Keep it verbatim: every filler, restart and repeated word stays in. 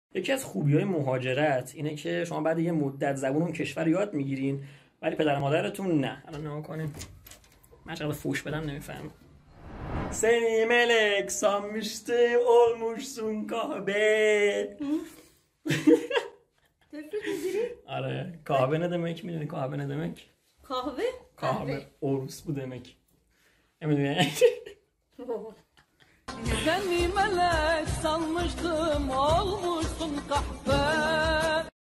یکی از خوبی‌های مهاجرت اینه که شما بعد یه مدت زبون اون کشور یاد میگیرین، ولی پدر و مادرتون نه. الان نگاه کنین، من چقدر فوش بدم نمیفهم. Seni melek sanmıştım olmuşsun kahve. آره kahve ne demek میدونی kahve ne demek؟ kahve؟ kahve Orus bu demek. نمیدونی؟ Seni melek sanmıştım olmuşsun kahve.